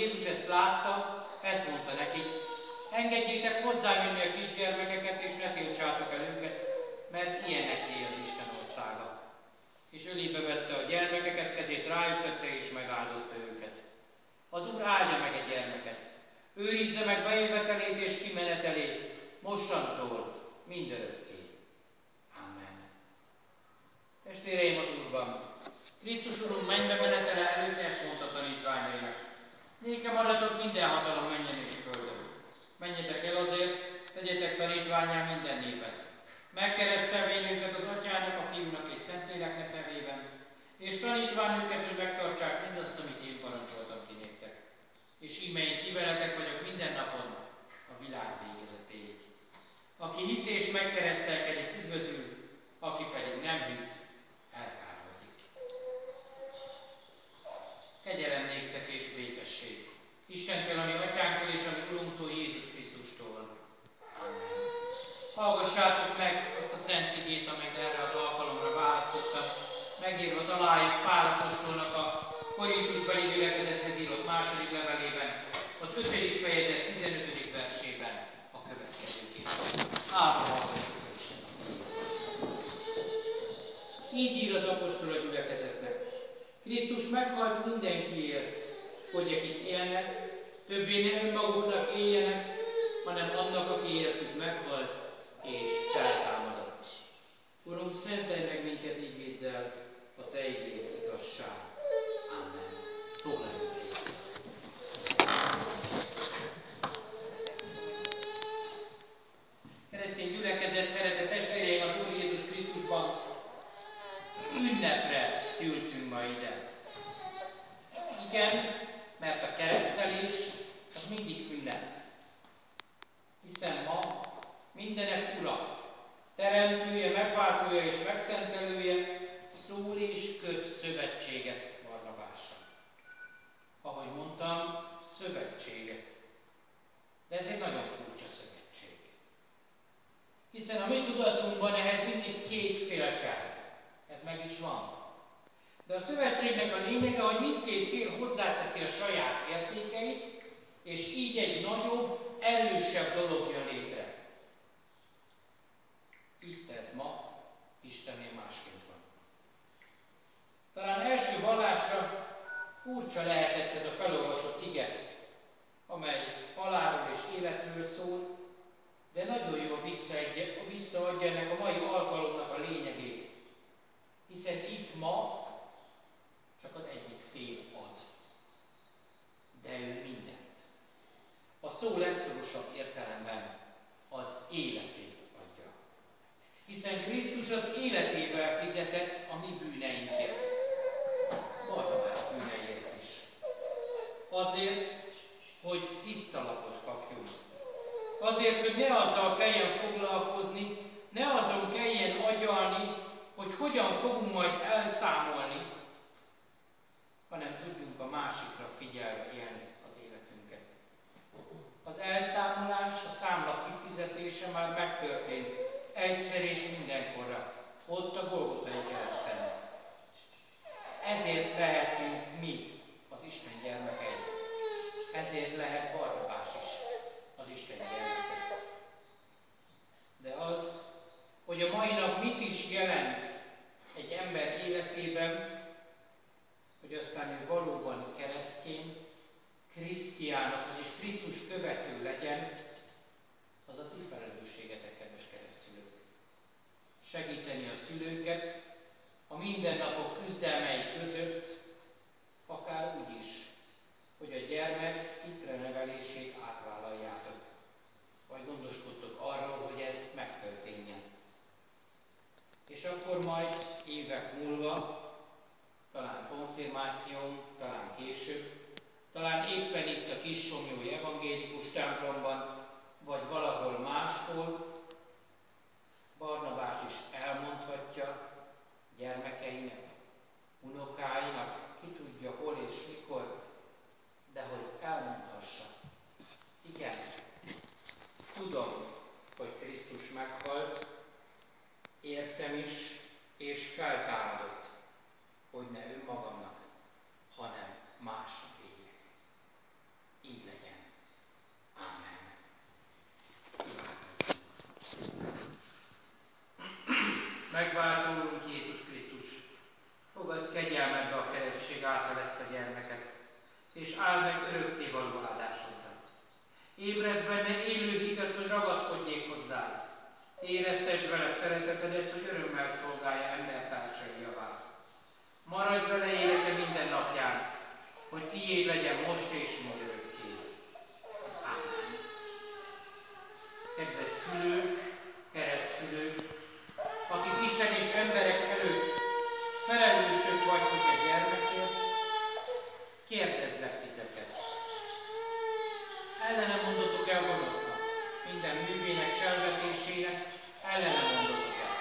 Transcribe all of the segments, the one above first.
Jézus ezt látta, ezt mondta nekik: engedjétek hozzám jönni a kisgyermekeket, és ne tiltsátok el őket, mert ilyeneké az Isten országa. És ölébe vette a gyermekeket, kezét rájuk tette, és megáldotta őket. Az Úr áldja meg egy gyermeket, őrizze meg bejövetelét és kimenetelét, mostantól mindörökké. Amen. Testvéreim az Úrban, Krisztus Urunk mennybe menetele előtt ezt mondta tanítványainak: nékem adatot minden hatalom mennyen és földön. Menjetek el azért, tegyetek tanítvánnyá minden népet, megkeresztelvén őket az Atyának, a Fiúnak és Szentléleknek nevében, és tanítván őket, hogy megtartsák mindazt, amit én parancsoltam ki néktek. És íme én ti veletek vagyok minden napon a világ végezetéig. Aki hisz és megkeresztelkedik, üdvözül, aki pedig nem hisz, elkárhozik. Kegyelem néktek és békesség Istentől, ami Atyánktól és ami Urunktól, Jézus Krisztustól. Amen. Hallgassátok meg azt a szent igét, amelyet erre az alkalomra választottam. Megírva találjuk Pál apostolnak a Korintusbeli gyülekezethez írott második levelében, az 5. fejezet 15. versében a következőképpen. Hallgassuk Isten. Így ír az apostol a gyülekezetnek: Krisztus meghalt mindenkiért, hogy akik élnek, többé ne önmaguknak éljenek, hanem annak, aki értük meghalt és feltámadott. Urunk, szentelj meg minket ígéddel, a te igéd igazság. Amen. Foglaljunk helyet. Keresztény gyülekezet, szeretett testvéreim az Úr Jézus Krisztusban, ünnepre ültünk ma ide. Igen, mert a keresztelés az mindig ünnep. Hiszen ma mindenek Ura, teremtője, megváltója és megszentelője szól és köt szövetséget Barnabással. Ahogy mondtam, szövetséget. De ez egy nagyon furcsa szövetség. Hiszen a mi tudatunkban ehhez mindig két fél kell. Ez meg is van. De a szövetségnek a lényege, hogy mindkét fél hozzáteszi a saját értékeit, és így egy nagyobb, erősebb dolog jön létre. Itt ez ma Istennél másként van. Talán első hallásra furcsa lehetett ez a felolvasott ige, amely halálról és életről szól, de nagyon jól visszaadja ennek a mai alkalomnak a lényegét. Hiszen itt ma csak az egyik fél ad, de ő mindent. A szó legszorosabb értelemben az életét adja. Hiszen Krisztus az életével fizetett a mi bűneinkért, Barnabás bűneiért is. Azért, hogy tiszta lapot kapjunk. Azért, hogy ne azzal kelljen foglalkozni, ne azon kelljen agyalni, hogy hogyan fogunk majd elszámolni, hanem tudjunk a másikra figyelve élni az életünket. Az elszámolás, a számla kifizetése már megtörtént egyszer és mindenkorra, ott a Golgotai kereszten. Ezért lehetünk mi az Isten gyermekei. Ezért lehet Barnabás is az Isten gyermeke. De az, hogy a mai nap mit is jelent egy ember életében, hogy aztán ő valóban keresztény, krisztián, és Krisztus követő legyen, az a ti felelősségetek, kedves keresztszülők. Segíteni a szülőket a mindennapok küzdelmei között, akár úgy is, hogy a gyermek hitre nevelését átvállaljátok, vagy gondoskodtok arról, hogy ez megtörténjen. És akkor majd évek múlva, talán konfirmáción, talán később, talán éppen itt a Kissomlyói evangélikus templomban, vagy valahol máshol, Barnabás is elmondhatja gyermekeinek, unokáinak, ki tudja hol és mikor, de hogy elmondhassa. Igen, tudom, hogy Krisztus meghalt, értem is, és feltámadott, hogy ne önmagamnak, hanem másnak éljek. Így legyen. Amen. Megváltó Úrunk Jézus Krisztus, fogadj kegyelmedbe a keresztség által ezt a gyermeket, és áld meg örökkévaló áldásodra. Ébrezd benne élő hitet, hogy ragaszkodjék hozzá. Éreztesd vele szeretetedet, hogy örömmel szolgálja embertársai javát. Maradj vele élete minden napján, hogy tiéd legyen most és mindörökké. Amen. Kedves szülők, keresztszülők, akik Isten és emberek előtt felelősök vagytok egy gyermekért, kérdezlek titeket. Ellene mondotok el gonosznak, minden művének, selvetésének, ellene mondotok el.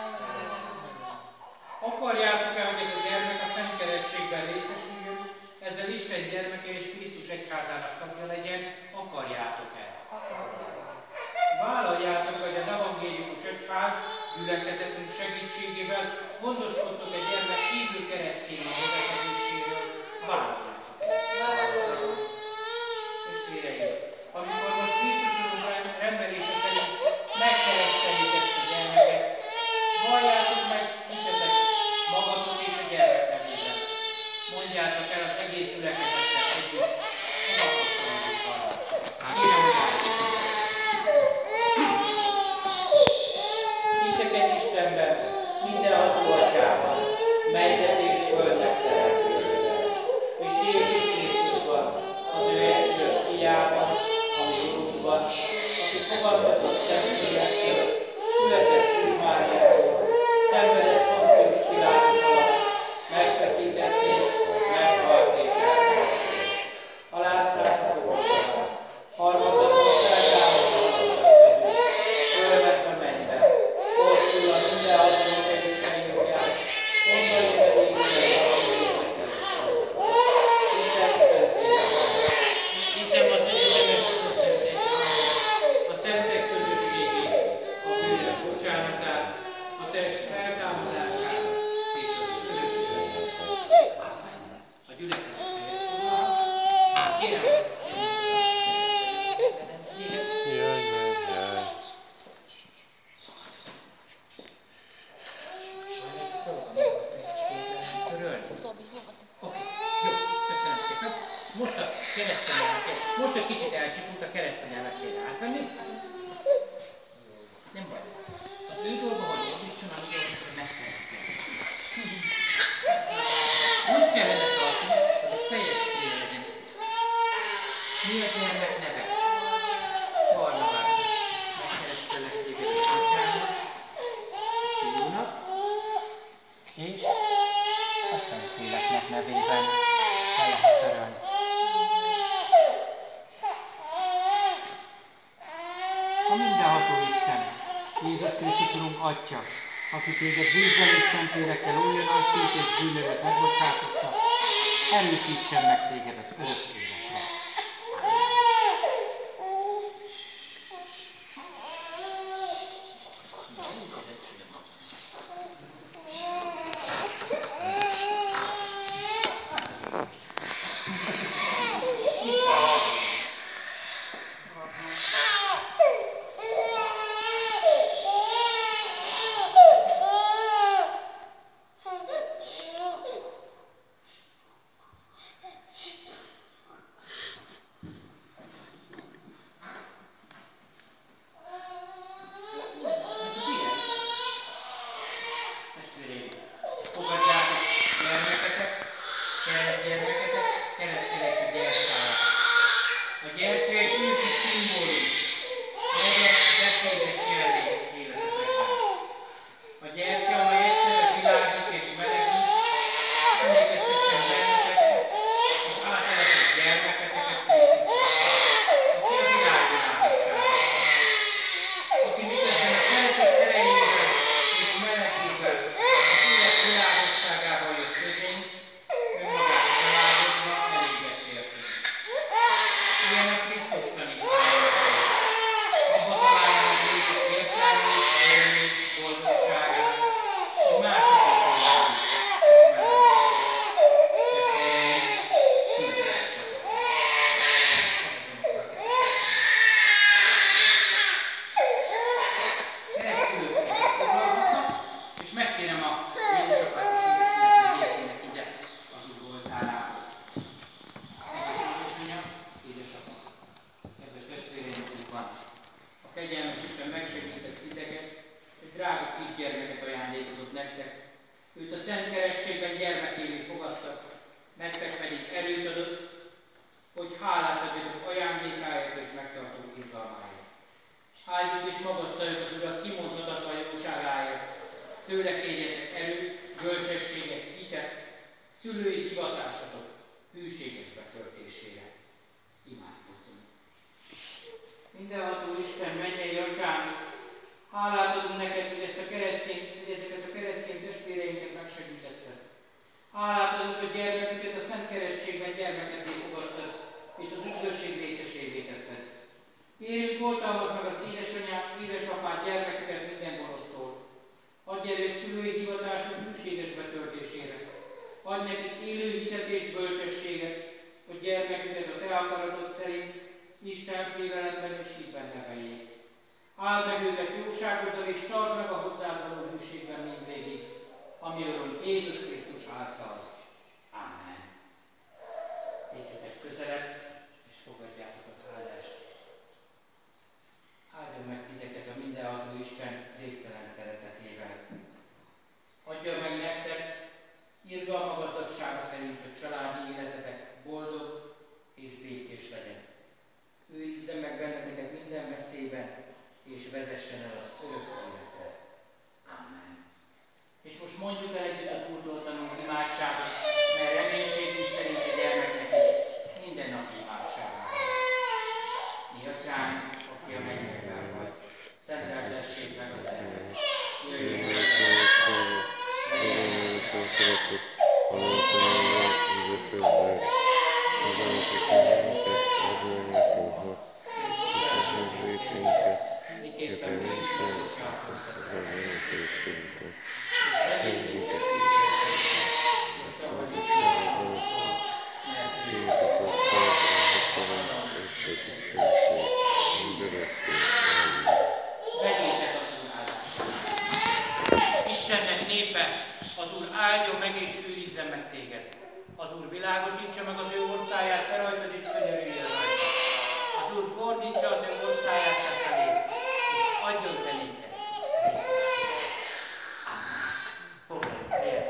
Akarjátok el, hogy ez a gyermek a Szent Keresztségben részesüljön, ezzel Isten gyermeke és Krisztus egyházának tagja legyen, akarjátok el. Vállaljátok, hogy az evangélikus egyház gyülekezetünk segítségével gondoskodtok egy gyermek hívő keresztény vezetéséről, vállaljátok el. Testvéreim, amikor most Krisztus Urunk rendelése szerint megkereszteljük ezt a gyermeket, valljátok meg hitetek magatok és a gyermek nevében. Mondjátok el az egész gyülekezettel együtt, fogadhatóan vallást. Kérem, hogy hiszek egy Istenben, mindenható Atyában, mennyet és földet teremtőjében, és Jézus Krisztusban, az ő egyszülött fiában, ami Urunkban, aki fogadtatott Szentlélektől, született Szűz Máriától, szenvedett Poncius Pilátus alatt, megfeszítették, meghalt és eltemették. Alászállt a pokolba, harmadnapon feltámadott a közül, fölment a mennybe, ott ül a mindenható Isten jobbján, onnan pedig Isten valamelyiknek először. Hiszem az egyetemes a szentek közösségét, a bűnök bocsánatát, a test feltámadását és az örökséget. A gyülekezet kérem, most a keresztanyelmet, most egy kicsit elcsipult, a keresztanyelmet kéne átvenni. Nem baj. Az ő dolga, hogy ordítson, amíg hogy megkeresztelni. Úgy kellene tartani, hogy a fejes kéne legyen. Mi a gyermek neve? Barnabás. Megkeresztelnek téged az atyának, fiúnak, és a Szentléleknek nevében le lehet törölni. A mindenható Isten, Jézus Krisztus Urunk Atya, aki téged vízzel és Szentlélekkel újonnan szűk és bűnödet megbocsátotta, erősítsen meg téged az örök életre. őt a Szent Keresztségben gyermekévé fogadtak, nektek pedig erőt adott, hogy hálát adjatok ajándékáért és megtartó irgalmáért. Áldjuk és magasztaljuk az Urat kimondhatatlan jóságáért, tőle kérjetek erőt, bölcsességet, hitet, szülői hivatásatok hűséges betöltésére. Imádkozzunk! Mindenható Isten, mennyei Atyánk, hálát adunk neked, hogy ezeket a keresztény testvéreinket megsegítetted. Hálát adunk, hogy gyermeküket a Szent Keresztségben gyermekedé fogadtad, és az üdvösség részesévé tetted. Kérjük, oltalmazd meg az édesapád gyermeküket minden gonosztól. Adj erőt szülői hivatások hűséges betöltésére. Adj nekik élő hitet és bölcsességet, hogy gyermeküket a te akaratod szerint Isten félelemben és hitben neveljék. Áld meg őket jóságoddal, és tartsd meg a hozzád való hűségben mindvégig, ami Urunk Jézus Krisztus által. Amen. Lépjetek közelebb, és fogadjátok az áldást. Áldjon meg titeket a mindenható Isten végtelen szeretetével. Adja meg nektek irgalma gazdagsága szerint, hogy családi életetek boldog és békés legyen. Őrizzen meg benneteket minden veszélyben, és vezessen el az örök életre. Amen. És most mondjuk el együtt az Úrtól tanult imádságot, mert reménységünk szerint a gyermeknek is minden nap imádságára. Mi Atyánk, aki a mennyekben vagy, szenteltessék meg a te neved. Jöjjön meg a te országod, legyen meg a te szeretet, amelyet a mennyek üdvösödnek, azonok a bennünket, adjon nekünk, és az vétünket, miképpen mi is szállítottak az ellenőrzésünkön. Segíteket is, és szabadítság a gonosztól, mert téged az ország, a hatalom és a dicsőség, mindörökké. Amen. Vegyétek az Úr áldását. Istennek népe, az Úr áldjon meg és őrizzen meg téged. Az Úr világosítsa meg az ő orcáját te rajtad, és könyörüljön rajtad. Az Úr fordítsa az ő orcáját te felé, és adjon te néked. Foglaljuk helyet.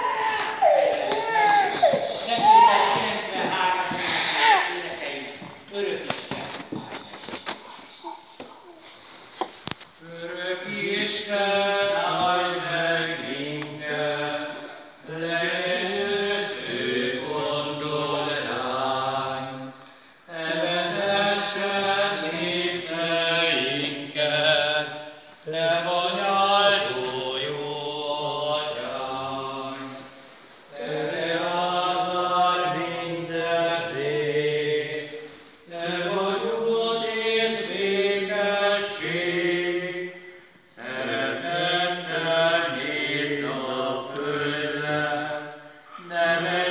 293-as énekeljük. Örök Isten. Örök Isten, áldj meg minket, legyen ő fő gondol ránk, evezessen népeinket, te vagy áldó jó atyánk. Te áld minden rég, te vagy jód és békesség, szeretettel nézz a földre, ne